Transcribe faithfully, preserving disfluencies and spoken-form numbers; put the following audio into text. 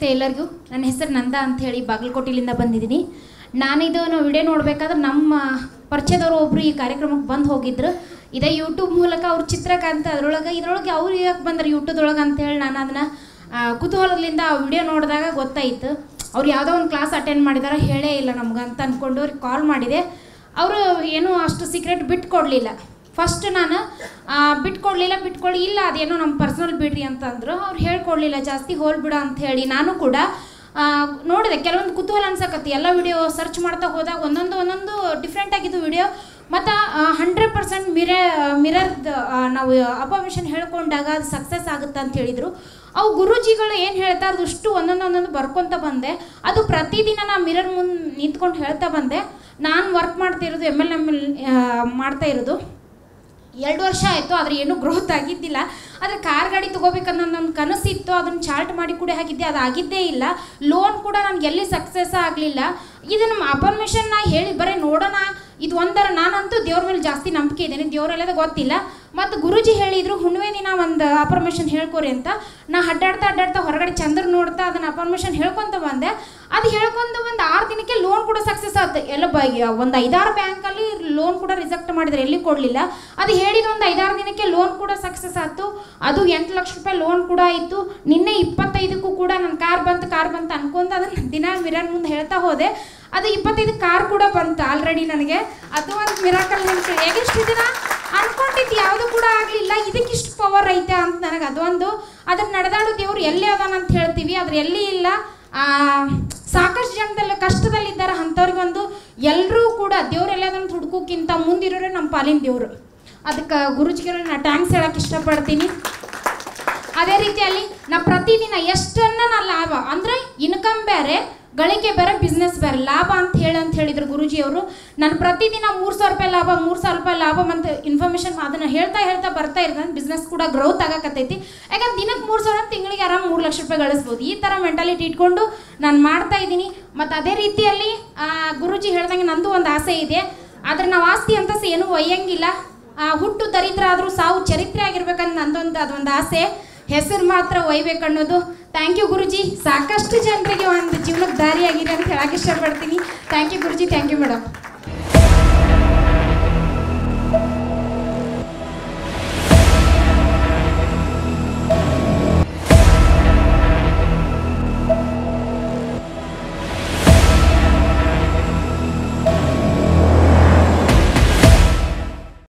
ನಮಸ್ತೆ ಎಲ್ಲರಿಗೂ. ನನ್ನ ಹೆಸರು ನಂದಾ ಅಂತ ಹೇಳಿ ಬಾಗಲಕೋಟೆಯಿಂದ ಬಂದಿದ್ದೀನಿ. ನಾನಿದು ವಿಡಿಯೋ ನೋಡಬೇಕಾದ್ರೆ ನಮ್ಮ ಪರಿಚಯದವರು ಒಬ್ಬರು ಈ ಕಾರ್ಯಕ್ರಮಕ್ಕೆ ಬಂದು ಹೋಗಿದ್ರು. ಇದೇ ಯೂಟ್ಯೂಬ್ ಮೂಲಕ ಅವ್ರ ಚಿತ್ರಕಾಂತ ಅದರೊಳಗೆ ಇದರೊಳಗೆ ಅವ್ರು ಯಾಕೆ ಬಂದರು ಯೂಟ್ಯೂಬ್ದೊಳಗೆ ಅಂತೇಳಿ ನಾನು ಅದನ್ನು ಕುತೂಹಲದಿಂದ ಆ ವಿಡಿಯೋ ನೋಡಿದಾಗ ಗೊತ್ತಾಯಿತು. ಅವ್ರು ಯಾವುದೋ ಒಂದು ಕ್ಲಾಸ್ ಅಟೆಂಡ್ ಮಾಡಿದಾರೆ, ಹೇಳೇ ಇಲ್ಲ ನಮ್ಗೆ ಅಂತ ಅಂದ್ಕೊಂಡು ಅವ್ರಿಗೆ ಕಾಲ್ ಮಾಡಿದೆ. ಅವರು ಏನೂ ಅಷ್ಟು ಸೀಕ್ರೆಟ್ ಬಿಟ್ಕೊಡ್ಲಿಲ್ಲ. ಫಸ್ಟ್ ನಾನು ಬಿಟ್ಕೊಡ್ಲಿಲ್ಲ ಬಿಟ್ಕೊಳ್ಳಿ ಇಲ್ಲ ಅದೇನೋ ನಮ್ಮ ಪರ್ಸ್ನಲ್ ಬಿಡ್ರಿ ಅಂತಂದರು. ಅವ್ರು ಹೇಳ್ಕೊಡ್ಲಿಲ್ಲ ಜಾಸ್ತಿ, ಹೋಲ್ ಬಿಡ ಅಂತ ಹೇಳಿ ನಾನು ಕೂಡ ನೋಡಿದೆ. ಕೆಲವೊಂದು ಕುತೂಹಲ ಅನ್ಸಕತ್ತಿ ಎಲ್ಲ ವಿಡಿಯೋ ಸರ್ಚ್ ಮಾಡ್ತಾ ಹೋದಾಗ ಒಂದೊಂದು ಒಂದೊಂದು ಡಿಫ್ರೆಂಟ್ ಆಗಿದ್ದು ವಿಡಿಯೋ. ಮತ್ತು ಹಂಡ್ರೆಡ್ ಪರ್ಸೆಂಟ್ ಮಿರೇ ಮಿರರ್ದು ನಾವು ಅಪಮಿಷನ್ ಹೇಳ್ಕೊಂಡಾಗ ಅದು ಸಕ್ಸಸ್ ಆಗುತ್ತೆ ಅಂತ ಹೇಳಿದರು. ಅವು ಗುರೂಜಿಗಳು ಏನು ಹೇಳ್ತಾ ಇರೋದು ಅಷ್ಟು ಒಂದೊಂದು ಒಂದೊಂದು ಬರ್ಕೊತ ಬಂದೆ. ಅದು ಪ್ರತಿದಿನ ನಾನು ಮಿರರ್ ಮುಂದೆ ನಿಂತ್ಕೊಂಡು ಹೇಳ್ತಾ ಬಂದೆ. ನಾನು ವರ್ಕ್ ಮಾಡ್ತಿರೋದು ಎಮ್ ಎಲ್ ಎಮ್ ಎಲ್ ಮಾಡ್ತಾ ಇರೋದು ಎರಡು ವರ್ಷ ಆಯಿತು, ಆದರೆ ಏನೂ ಗ್ರೋತ್ ಆಗಿದ್ದಿಲ್ಲ. ಆದರೆ ಕಾರ್ ಗಾಡಿ ತೊಗೋಬೇಕನ್ನೋ ನನ್ನ ಕನಸಿತ್ತು, ಅದನ್ನು ಚಾರ್ಟ್ ಮಾಡಿ ಕೂಡ ಹಾಕಿದ್ದೆ, ಅದು ಆಗಿದ್ದೇ ಇಲ್ಲ. ಲೋನ್ ಕೂಡ ನನಗೆ ಎಲ್ಲಿ ಸಕ್ಸಸ್ ಆಗಲಿಲ್ಲ. ಇದು ನಮ್ಮ ಅಪರ್ಮಿಷನ್ ನಾ ಹೇಳಿ ಬರೀ ನೋಡೋಣ ಇದು ಒಂದರ. ನಾನಂತೂ ದೇವ್ರ ಮೇಲೆ ಜಾಸ್ತಿ ನಂಬಿಕೆ ಇದ್ದೇನೆ, ದೇವರೆಲ್ಲದ ಗೊತ್ತಿಲ್ಲ. ಮತ್ತು ಗುರೂಜಿ ಹೇಳಿದರು ಹುಣ್ಣಿಮೆ ದಿನ ಒಂದು ಅಪರ್ಮಿಷನ್ ಹೇಳ್ಕೊರಿ ಅಂತ. ನಾ ಅಡ್ಡಾಡ್ತಾ ಅಡ್ಡಾಡ್ತಾ ಹೊರಗಡೆ ಚಂದ್ರ ನೋಡ್ತಾ ಅದನ್ನು ಅಪರ್ಮಿಷನ್ ಹೇಳ್ಕೊತ ಬಂದೆ. ಅದು ಹೇಳ್ಕೊಂಡು ಒಂದು ಆರು ದಿನಕ್ಕೆ ಲೋನ್ ಕೂಡ ಸಕ್ಸಸ್ ಆಯ್ತು. ಎಲ್ಲ ಬ ಒಂದು ಐದಾರು ಬ್ಯಾಂಕಲ್ಲಿ ಲೋನ್ ಕೂಡ ರಿಜೆಕ್ಟ್ ಮಾಡಿದರೆ ಎಲ್ಲಿ ಕೊಡಲಿಲ್ಲ. ಅದು ಹೇಳಿದ ಒಂದು ಐದಾರು ದಿನಕ್ಕೆ ಲೋನ್ ಕೂಡ ಸಕ್ಸಸ್ ಆಯ್ತು. ಅದು ಎಂಟು ಲಕ್ಷ ರೂಪಾಯಿ ಲೋನ್ ಕೂಡ ಆಯಿತು. ನಿನ್ನೆ ಇಪ್ಪತ್ತೈದಕ್ಕೂ ಕೂಡ ನನ್ನ ಕಾರ್ ಬಂತು ಕಾರ್ ಬಂತು ಅನ್ಕೊಂಡು ಅದನ್ನು ದಿನ ಮಿರರ್ ಮುಂದೆ ಹೇಳ್ತಾ ಹೋದೆ. ಅದು ಇಪ್ಪತ್ತೈದು ಕಾರ್ ಕೂಡ ಬಂತು ಆಲ್ರೆಡಿ ನನಗೆ. ಅದು ಒಂದು ಮಿರಾಕಲ್ ನಿಂತು ಹೇಗೆಷ್ಟು ದಿನ ಅನ್ಕೊಂಡಿದ್ದು ಯಾವುದು ಕೂಡ ಆಗಲಿಲ್ಲ. ಇದಕ್ಕಿಷ್ಟು ಪವರ್ ಐತೆ ಅಂತ ನನಗೆ ಅದೊಂದು. ಅದನ್ನು ನಡೆದಾಡೋ ದೇವ್ರು ಎಲ್ಲಿ ಅದಾನ ಅಂತ ಹೇಳ್ತೀವಿ, ಆದ್ರೆ ಎಲ್ಲಿ ಇಲ್ಲ. ಸಾಕಷ್ಟು ಜನದಲ್ಲಿ ಕಷ್ಟದಲ್ಲಿದ್ದಾರೆ, ಅಂಥವ್ರಿಗೊಂದು ಎಲ್ಲರೂ ಕೂಡ ದೇವ್ರೆಲ್ಲ ಅದನ್ನು ಹುಡುಕೋಕ್ಕಿಂತ ಮುಂದಿರೋರೆ ನಮ್ಮ ಪಾಲಿನ ದೇವರು. ಅದಕ್ಕೆ ಗುರುಜಿಗೆ ನಾ ಟ್ಯಾಂಕ್ಸ್ ಹೇಳೋಕ್ಕೆ ಇಷ್ಟಪಡ್ತೀನಿ. ಅದೇ ರೀತಿಯಲ್ಲಿ ನಾ ಪ್ರತಿದಿನ ಎಷ್ಟನ್ನ ನಾ ಲಾಭ ಅಂದರೆ ಇನ್ಕಮ್ ಬೇರೆ ಗಳಿಕೆ ಬೇರೆ ಬಿಸ್ನೆಸ್ ಬೇರೆ, ಲಾಭ ಅಂತ ಹೇಳಿ ಅಂತ ಹೇಳಿದರು ಗುರೂಜಿಯವರು. ನಾನು ಪ್ರತಿದಿನ ಮೂರು ಸಾವಿರ ರೂಪಾಯಿ ಲಾಭ ಮೂರು ಸಾವಿರ ರೂಪಾಯಿ ಲಾಭ ಅಂತ ಇನ್ಫಾರ್ಮೇಷನ್ ಅದನ್ನು ಹೇಳ್ತಾ ಹೇಳ್ತಾ ಬರ್ತಾ ಇರ್ತದೆ. ಬಿಸ್ನೆಸ್ ಕೂಡ ಗ್ರೋತ್ ಆಗಕತ್ತೈತಿ. ಯಾಕಂದ್ರೆ ದಿನಕ್ಕೆ ಮೂರು ಸಾವಿರ ತಿಂಗಳಿಗೆ ಆರಾಮ್ ಮೂರು ಲಕ್ಷ ರೂಪಾಯಿ ಗಳಿಸ್ಬೋದು. ಈ ಥರ ಮೆಂಟಾಲಿಟಿ ಇಟ್ಕೊಂಡು ನಾನು ಮಾಡ್ತಾ ಇದ್ದೀನಿ. ಮತ್ತು ಅದೇ ರೀತಿಯಲ್ಲಿ ಗುರೂಜಿ ಹೇಳ್ದಂಗೆ ನಂದು ಒಂದು ಆಸೆ ಇದೆ. ಆದರೆ ನಾವು ಆಸ್ತಿ ಅಂತ ಏನೂ ಒಯ್ಯಂಗಿಲ್ಲ. ಹುಟ್ಟು ದರಿದ್ರ ಆದರೂ ಸಾವು ಚರಿತ್ರೆ ಆಗಿರ್ಬೇಕಂತ ನಂದೊಂದು ಅದೊಂದು ಆಸೆ. ಹೆಸರು ಮಾತ್ರ ಒಯ್ಬೇಕನ್ನೋದು. ಥ್ಯಾಂಕ್ ಯು ಗುರುಜಿ, ಸಾಕಷ್ಟು ಜನರಿಗೆ ಒಂದು ಜೀವನಕ್ಕೆ ದಾರಿಯಾಗಿದೆ ಅಂತ ಹೇಳಕ್ಕೆ ಇಷ್ಟಪಡ್ತೀನಿ. Thank you Guruji, thank you madam.